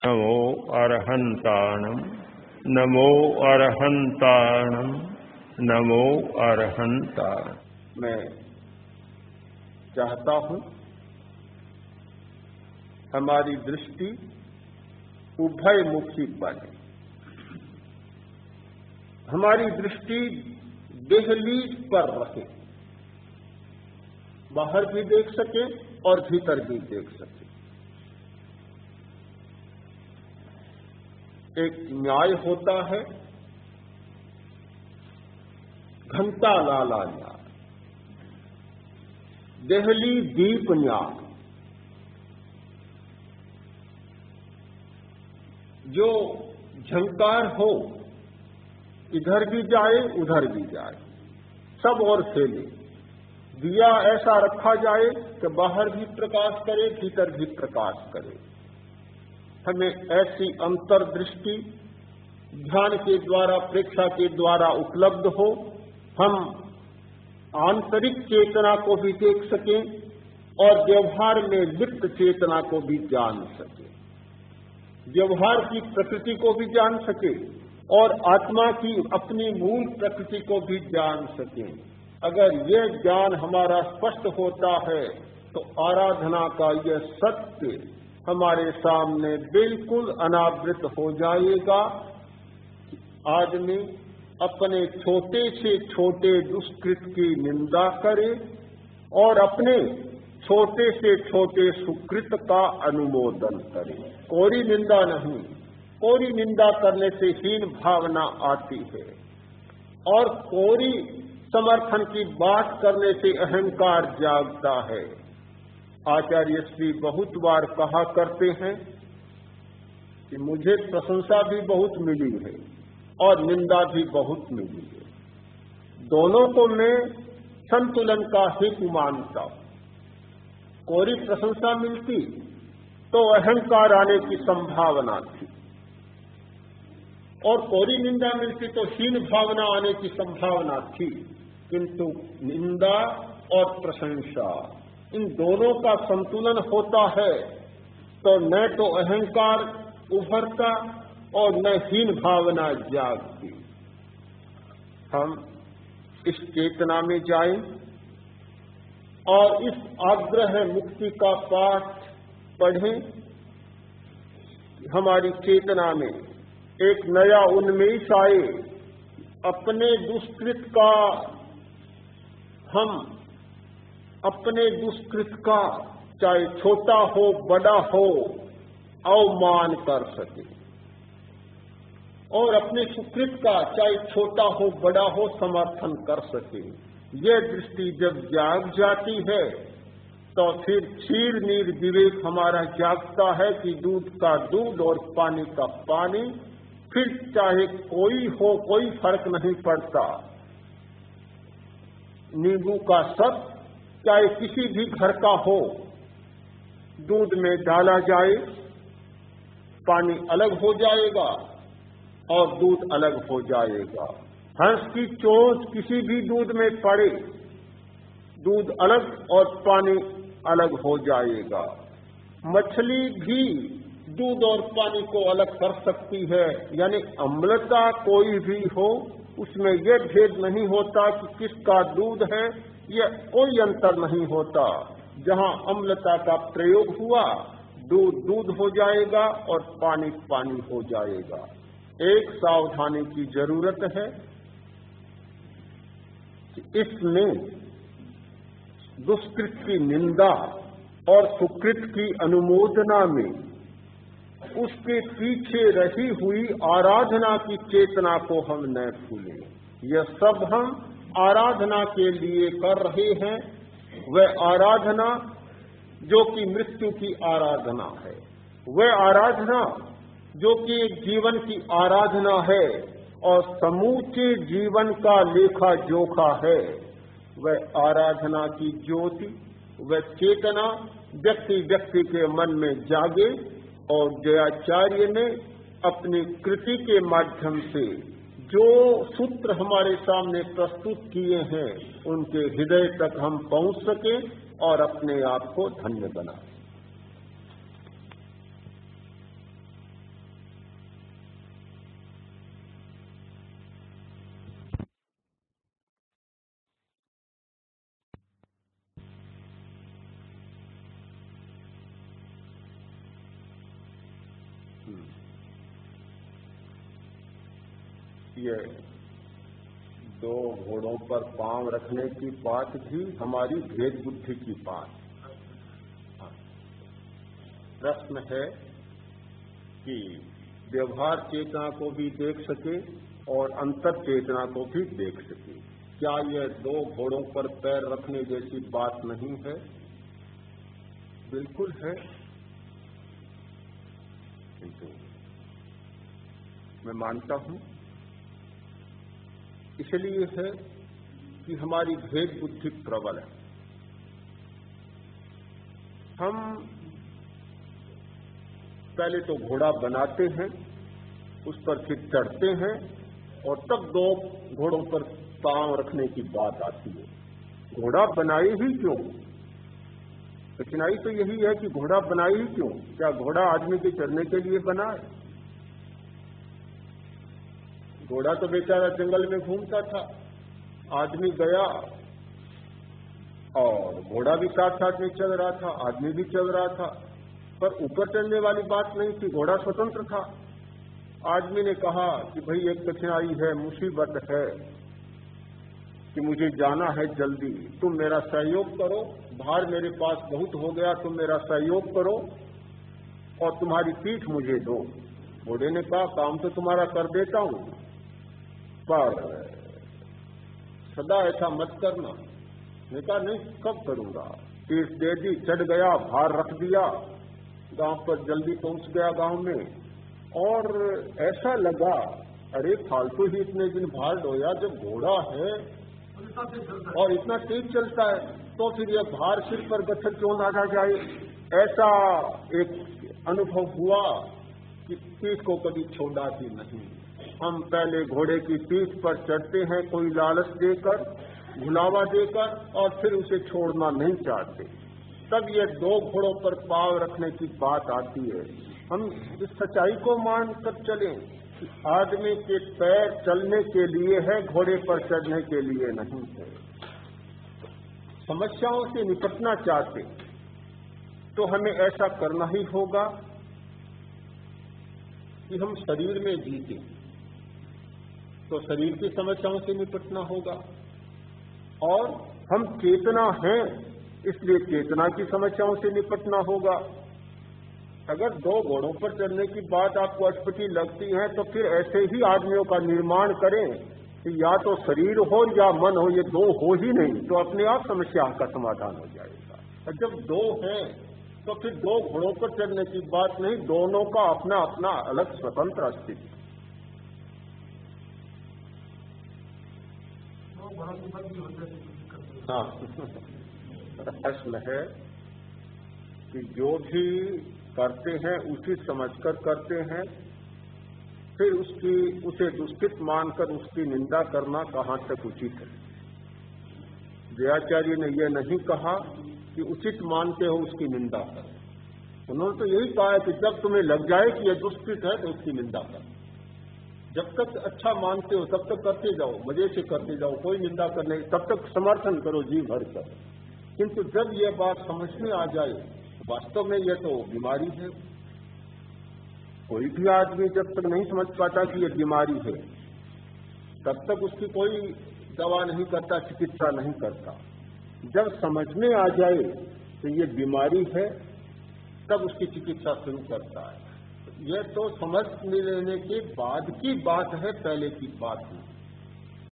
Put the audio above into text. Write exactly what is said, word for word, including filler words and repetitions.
नमो अरहंताणं नमो अरहंताणं नमो अरहंताणं। मैं चाहता हूं हमारी दृष्टि उभयमुखी बने, हमारी दृष्टि देहलीज पर रहे, बाहर भी देख सके और भीतर भी देख सके। एक न्याय होता है घंटा लाला न्याय, देहली दीप न्याय, जो झंकार हो, इधर भी जाए उधर भी जाए, सब ओर फैले। दिया ऐसा रखा जाए कि बाहर भी प्रकाश करे, भीतर भी प्रकाश करे। हमें ऐसी अंतर्दृष्टि ध्यान के द्वारा, प्रेक्षा के द्वारा उपलब्ध हो, हम आंतरिक चेतना को भी देख सकें और व्यवहार में लिप्त चेतना को भी जान सकें, व्यवहार की प्रकृति को भी जान सके और आत्मा की अपनी मूल प्रकृति को भी जान सकें। अगर यह ज्ञान हमारा स्पष्ट होता है तो आराधना का यह सत्य हमारे सामने बिल्कुल अनावृत हो जाएगा। आदमी अपने छोटे से छोटे दुष्कृत की निंदा करे और अपने छोटे से छोटे सुकृत का अनुमोदन करे। कोरी निंदा नहीं, कोरी निंदा करने से हीन भावना आती है और कोरी समर्थन की बात करने से अहंकार जागता है। आचार्य श्री बहुत बार कहा करते हैं कि मुझे प्रशंसा भी बहुत मिली है और निंदा भी बहुत मिली है, दोनों को मैं संतुलन का हेतु मानता हूं। कोरी प्रशंसा मिलती तो अहंकार आने की संभावना थी और कोरी निंदा मिलती तो हीन भावना आने की संभावना थी, किंतु निंदा और प्रशंसा इन दोनों का संतुलन होता है तो न तो अहंकार उभरता और न हीन भावना जागती। हम इस चेतना में जाएं और इस आग्रह मुक्ति का पाठ पढ़ें। हमारी चेतना में एक नया उन्मेष आए, अपने दुष्कृत का हम अपने दुष्कृत का, चाहे छोटा हो बड़ा हो, अवमान कर सके और अपने सुकृत का, चाहे छोटा हो बड़ा हो, समर्थन कर सके। यह दृष्टि जब जाग जाती है तो फिर क्षीर नीर विवेक हमारा जागता है कि दूध का दूध और पानी का पानी, फिर चाहे कोई हो कोई फर्क नहीं पड़ता। नींबू का सत चाहे किसी भी घर का हो, दूध में डाला जाए पानी अलग हो जाएगा और दूध अलग हो जाएगा। हंस की चोंच किसी भी दूध में पड़े, दूध अलग और पानी अलग हो जाएगा। मछली भी दूध और पानी को अलग कर सकती है, यानी अम्लता कोई भी हो, उसमें यह भेद नहीं होता कि किसका दूध है, यह कोई अंतर नहीं होता। जहां अम्लता का प्रयोग हुआ, दूध दूध हो जाएगा और पानी पानी हो जाएगा। एक सावधानी की जरूरत है कि इसमें दुष्कृत की निंदा और सुकृत की अनुमोदना में उसके पीछे रही हुई आराधना की चेतना को हम न भूलें। यह सब हम आराधना के लिए कर रहे हैं। वह आराधना जो कि मृत्यु की आराधना है, वह आराधना जो कि एक जीवन की आराधना है और समूचे जीवन का लेखा जोखा है, वह आराधना की ज्योति, वह चेतना व्यक्ति व्यक्ति के मन में जागे और जयाचार्य ने अपनी कृति के माध्यम से जो सूत्र हमारे सामने प्रस्तुत किए हैं उनके हृदय तक हम पहुंच सकें और अपने आप को धन्य बनाएं। ये दो घोड़ों पर पांव रखने की बात भी हमारी भेद बुद्धि की बात। प्रश्न है कि व्यवहार चेतना को भी देख सके और अंतर चेतना को भी देख सके। क्या यह दो घोड़ों पर पैर रखने जैसी बात नहीं है? बिल्कुल है। किंतु मैं मानता हूं इसलिए है कि हमारी भेद बुद्धि प्रबल है। हम पहले तो घोड़ा बनाते हैं, उस पर फिर चढ़ते हैं और तब दो घोड़ों पर पांव रखने की बात आती है। घोड़ा बनाए ही क्यों? कठिनाई तो यही है कि घोड़ा बनाए ही क्यों? क्या घोड़ा आदमी के चढ़ने के लिए बना है? घोड़ा तो बेचारा जंगल में घूमता था, आदमी गया और घोड़ा भी साथ साथ में चल रहा था, आदमी भी चल रहा था, पर ऊपर चढ़ने वाली बात नहीं थी। घोड़ा स्वतंत्र था। आदमी ने कहा कि भाई एक कठिनाई है, मुसीबत है कि मुझे जाना है जल्दी, तुम मेरा सहयोग करो, भार मेरे पास बहुत हो गया, तुम मेरा सहयोग करो और तुम्हारी पीठ मुझे दो। घोड़े ने कहा काम तो तुम्हारा कर देता हूं, पर सदा ऐसा मत करना। ने कहा नहीं, कब करूंगा? पीठ दे दी, चढ़ गया, भार रख दिया, गांव पर जल्दी पहुंच गया गांव में, और ऐसा लगा अरे फालतू ही इतने दिन भार ढोया, जब घोड़ा है और इतना तेज चलता है तो फिर यह भार सिर पर गट्ठर क्यों ना जाए। ऐसा एक अनुभव हुआ कि पीठ को कभी छोड़ा ही नहीं। हम पहले घोड़े की पीठ पर चढ़ते हैं कोई लालच देकर, भुलावा देकर, और फिर उसे छोड़ना नहीं चाहते। तब ये दो घोड़ों पर पांव रखने की बात आती है। हम इस सच्चाई को मानकर चलें कि आदमी के पैर चलने के लिए है, घोड़े पर चढ़ने के लिए नहीं है। समस्याओं से निपटना चाहते तो हमें ऐसा करना ही होगा कि हम शरीर में जीते, तो शरीर की समस्याओं से निपटना होगा, और हम चेतना हैं इसलिए चेतना की समस्याओं से निपटना होगा। अगर दो घोड़ों पर चढ़ने की बात आपको अटपटी लगती है तो फिर ऐसे ही आदमियों का निर्माण करें कि या तो शरीर हो या मन हो, ये दो हो ही नहीं, तो अपने आप समस्या का समाधान हो जाएगा। और जब दो हैं तो फिर दो घोड़ों पर चढ़ने की बात नहीं, दोनों का अपना अपना अलग स्वतंत्र अस्तित्व। हाँ, प्रश्न है कि जो भी करते हैं उचित समझकर करते हैं, फिर उसकी उसे दुष्कृत मानकर उसकी निंदा करना कहाँ तक उचित है? दयाचार्य ने यह नहीं कहा कि उचित मानते हो उसकी निंदा कर। उन्होंने तो यही कहा है कि जब तुम्हें लग जाए कि यह दुष्कृत है तो उसकी निंदा कर। जब तक अच्छा मानते हो तब तक करते जाओ, मजे से करते जाओ, कोई निंदा करने, तब तक समर्थन करो जी भर कर। किंतु जब यह बात समझ में आ जाए वास्तव में यह तो बीमारी है। कोई भी आदमी जब तक नहीं समझ पाता कि यह बीमारी है तब तक उसकी कोई दवा नहीं करता, चिकित्सा नहीं करता। जब समझ में आ जाए तो ये बीमारी है तब उसकी चिकित्सा शुरू करता है। यह तो समझ लेने के बाद की बात है, पहले की बात नहीं।